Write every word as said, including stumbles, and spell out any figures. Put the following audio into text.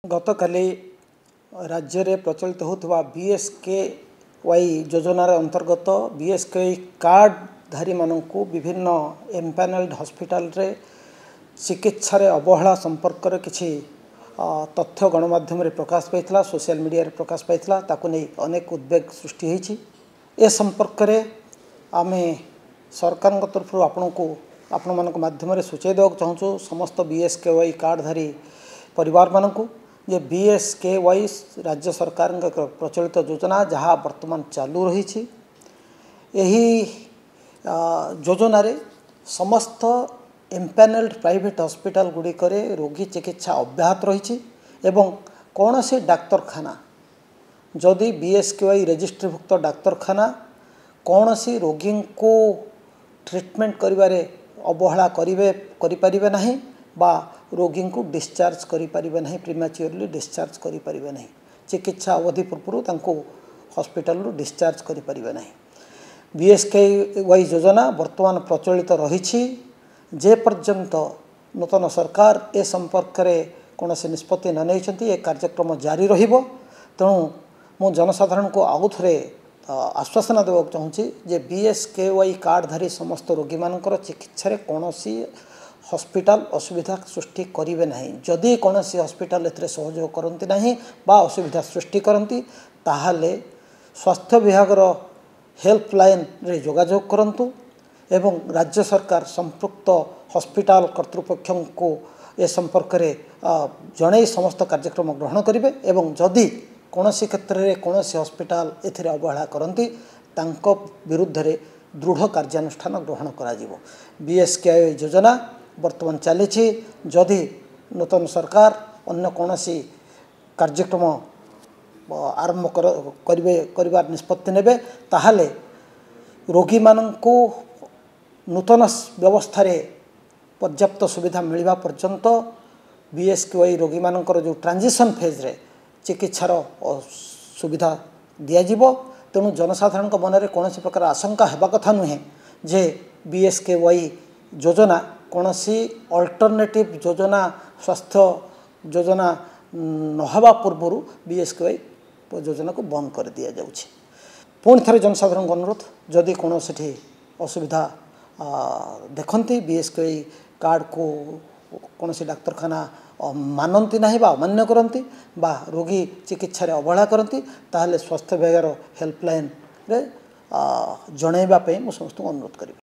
गतकाली राज्य रे प्रचलित होता बीएसके वाई योजनार अंतर्गत बीएसके कार्ड धारी मानू विभिन्न एम्पानेल्ड हॉस्पिटल रे चिकित्सा रे अवहेला संपर्क रे किछि तथ्य गणमाध्यम रे प्रकाश पाइथिला सोशल मीडिया रे प्रकाश पाइथिला ताकु नै अनेक उद्वेग सृष्टि होईछि। ए संपर्क रे आमे सरकार तरफ आपण को आपण मानक माध्यम रे सूचय देवा चाहूँ समस्त बीएसके वाई कार्ड धारी परिवार मानक ये बीएसके वाई राज्य सरकार प्रचलित योजना जहाँ वर्तमान चालू रही यही योजना रे समस्त एम्पानेल्ड प्राइवेट हॉस्पिटल गुड़िक रोगी चिकित्सा अब्याहत रही एवं कौन से डाक्तरखाना जदि बीएसके वाई रजिस्ट्रीभुक्त डाक्तरखाना कौन सी रोगी को ट्रीटमेंट करिबारे अवहेला करिवे करि परिबे नाही बा रोगी को डिस्चार्ज करि परिबे नाही प्रीमैच्योरली डिस्चार्ज करि परिबे नाही चिकित्सा अवधि पूर्व तांको हॉस्पिटल रो डिस्चार्ज करि परिबे नाही। बीएसके वाई योजना वर्तमान प्रचलित रही जे पर्यंत नूतन सरकार ए संपर्क रे कौन से निष्पत्ति न नहीं कार्यक्रम जारी रहिबो। तेणु मु जनसाधारण को आउ थे आश्वासन देवा चाहूँगी जे बीएसके वाई कार्डधारी समस्त रोगी मानकर चिकित्सा रे कौन सी हॉस्पिटल असुविधा सृष्टि करेंगे नहीं। जदि कौन सी हॉस्पिटल एथिरे सहयोग करती नहीं बा असुविधा सृष्टि करती ताहले स्वास्थ्य विभाग हेल्पलाइन रे जोगाजोग करंतु एवं राज्य सरकार संपृक्त हॉस्पिटल कर्तृपक्ष को ए संपर्क रे जणे समस्त कार्यक्रम ग्रहण करेंगे एवं जदि कौन सी क्षेत्र में कौन सी हॉस्पिटल एथिरे अवहेला करती तांको विरुद्ध रे दृढ़ कार्यानुष्ठान ग्रहण करा जिवो। बीएसके योजना वर्तमान चली जदि नूतन सरकार अन्य कौन सी कार्यक्रम आरंभ करेंगे कर निष्पत्ति नेबे ताहले रोगी माननकु नूतन व्यवस्था रे पर्याप्त सुविधा मिलवा पर्यंत बीएसके वाई रोगी मानकर जो ट्रांजिशन फेज रे चिकित्सार सुविधा दिज्व। तेणु जनसाधारण मन में कौन प्रकार आशंका हेबा कथा नुहे जे बीएसके वाई योजना कौन सी अल्टरनेटिव योजना स्वास्थ्य योजना नहवा पूर्वर बीएसके वाई योजना को बंद कर दि जाउछि। पुणी थे जनसाधारण अनुरोध जदि कौन से असुविधा देखती बीएसके वाई कार्ड को कौन सी डाक्तरखाना मानती ना बा अमान्य करती बा रोगी चिकित्सा रे अवहेला करती ताहले स्वास्थ्य विभाग हेल्पलाइन रे जनइबा पे मु समस्त अनुरोध करी।